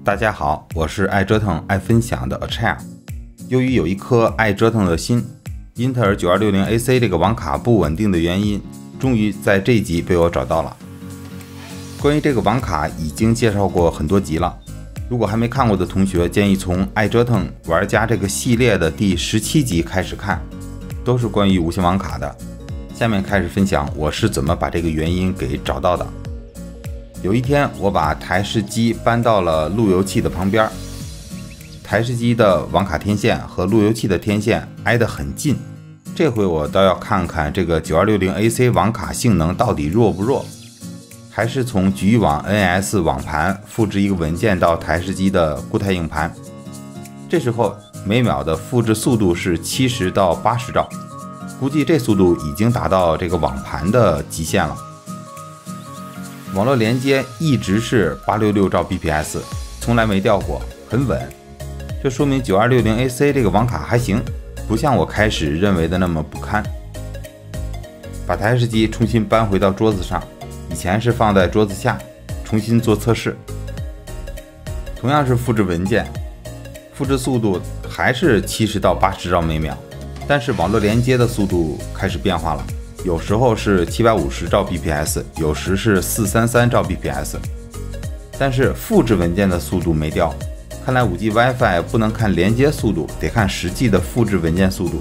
大家好，我是爱折腾爱分享的 Achai。由于有一颗爱折腾的心，英特尔 9260AC 这个网卡不稳定的原因，终于在这一集被我找到了。关于这个网卡已经介绍过很多集了，如果还没看过的同学，建议从爱折腾玩家这个系列的第17集开始看，都是关于无线网卡的。下面开始分享我是怎么把这个原因给找到的。有一天，我把台式机搬到了路由器的旁边，台式机的网卡天线和路由器的天线挨得很近。这回我倒要看看这个 9260AC 网卡性能到底弱不弱，还是从局域网 NS 网盘复制一个文件到台式机的固态硬盘。这时候每秒的复制速度是70到80兆，估计这速度已经达到这个网盘的极限了。网络连接一直是866兆 bps， 从来没掉过，很稳。这说明 9260AC 这个网卡还行，不像我开始认为的那么不堪。把台式机重新搬回到桌子上，以前是放在桌子下，重新做测试。同样是复制文件，复制速度还是70到80兆每秒，但是网络连接的速度开始变化了。有时候是750兆 bps， 有时是433兆 bps， 但是复制文件的速度没掉。看来 5G WiFi 不能看连接速度，得看实际的复制文件速度。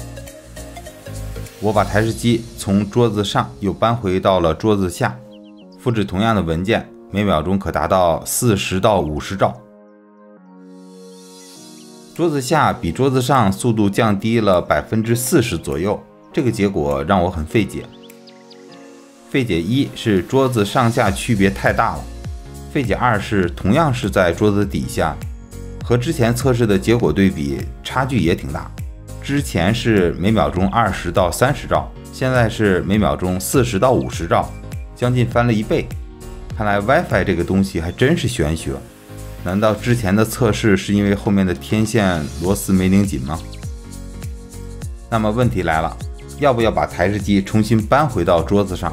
我把台式机从桌子上又搬回到了桌子下，复制同样的文件，每秒钟可达到40到50兆。桌子下比桌子上速度降低了40%左右。这个结果让我很费解。费解一是桌子上下区别太大了，费解二是同样是在桌子底下，和之前测试的结果对比，差距也挺大。之前是每秒钟20到30兆，现在是每秒钟40到50兆，将近翻了1倍。看来 WiFi 这个东西还真是玄学。难道之前的测试是因为后面的天线螺丝没拧紧吗？那么问题来了，要不要把台式机重新搬回到桌子上？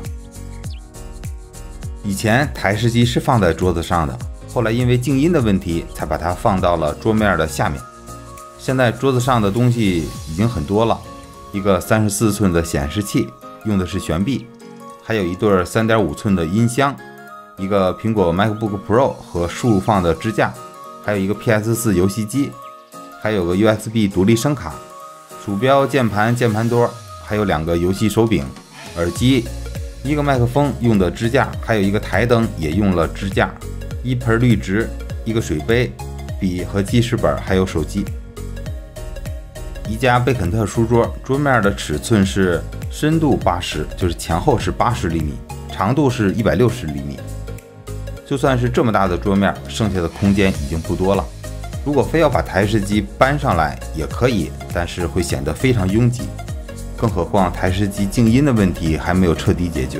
以前台式机是放在桌子上的，后来因为静音的问题才把它放到了桌面的下面。现在桌子上的东西已经很多了，一个34寸的显示器，用的是悬臂，还有一对 3.5 寸的音箱，一个苹果 MacBook Pro 和竖放的支架，还有一个 PS4 游戏机，还有个 USB 独立声卡，鼠标、键盘、键盘多，还有2个游戏手柄，耳机，一个麦克风用的支架，还有一个台灯也用了支架，一盆绿植，一个水杯，笔和记事本，还有手机。宜家贝肯特书桌，桌面的尺寸是深度80，就是前后是80厘米，长度是160厘米。就算是这么大的桌面，剩下的空间已经不多了。如果非要把台式机搬上来也可以，但是会显得非常拥挤。更何况台式机静音的问题还没有彻底解决。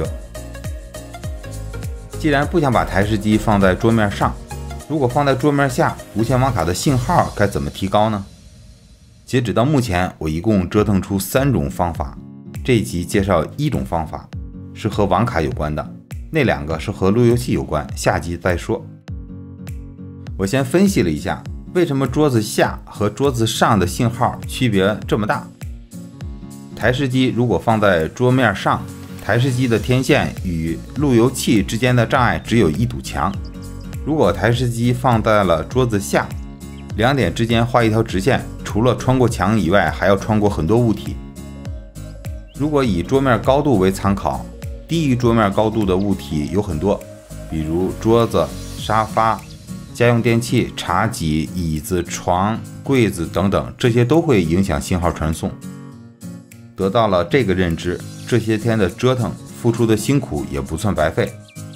既然不想把台式机放在桌面上，如果放在桌面下，无线网卡的信号该怎么提高呢？截止到目前，我一共折腾出3种方法。这一集介绍1种方法，是和网卡有关的，那2个是和路由器有关，下集再说。我先分析了一下，为什么桌子下和桌子上的信号区别这么大。台式机如果放在桌面上，台式机的天线与路由器之间的障碍只有一堵墙。如果台式机放在了桌子下，2点之间画一条直线，除了穿过墙以外，还要穿过很多物体。如果以桌面高度为参考，低于桌面高度的物体有很多，比如桌子、沙发、家用电器、茶几、椅子、床、柜子等等，这些都会影响信号传送。得到了这个认知，这些天的折腾，付出的辛苦也不算白费。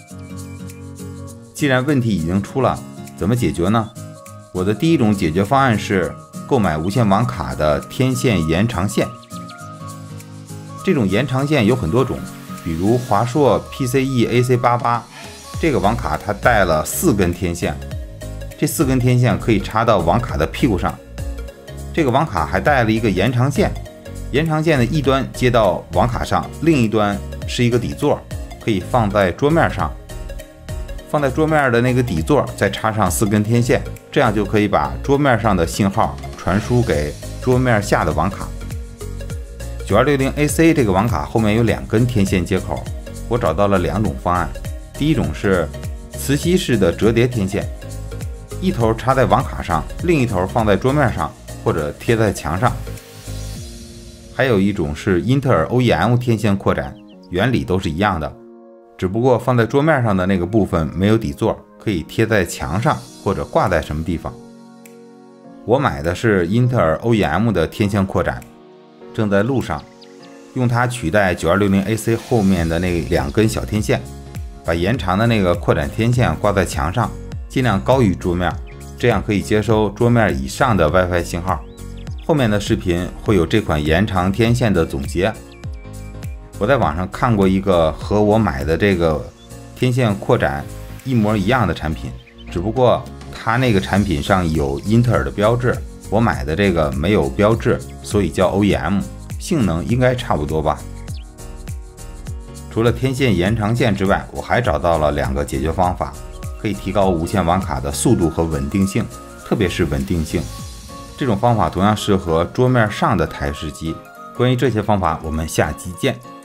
既然问题已经出了，怎么解决呢？我的第1种解决方案是购买无线网卡的天线延长线。这种延长线有很多种，比如华硕 PCE AC88， 这个网卡它带了4根天线，这4根天线可以插到网卡的屁股上。这个网卡还带了一个延长线，延长线的一端接到网卡上，另一端是一个底座，可以放在桌面上。 放在桌面的那个底座再插上4根天线，这样就可以把桌面上的信号传输给桌面下的网卡。9260AC 这个网卡后面有2根天线接口，我找到了2种方案。第一种是磁吸式的折叠天线，一头插在网卡上，另一头放在桌面上或者贴在墙上。还有一种是英特尔 OEM 天线扩展，原理都是一样的，只不过放在桌面上的那个部分没有底座，可以贴在墙上或者挂在什么地方。我买的是英特尔 OEM 的天线扩展，正在路上，用它取代 9260AC 后面的那2根小天线，把延长的那个扩展天线挂在墙上，尽量高于桌面，这样可以接收桌面以上的 WiFi 信号。后面的视频会有这款延长天线的总结。我在网上看过一个和我买的这个天线扩展一模一样的产品，只不过它那个产品上有英特尔的标志，我买的这个没有标志，所以叫 OEM， 性能应该差不多吧。除了天线延长线之外，我还找到了2个解决方法，可以提高无线网卡的速度和稳定性，特别是稳定性。这种方法同样适合桌面上的台式机。关于这些方法，我们下期见。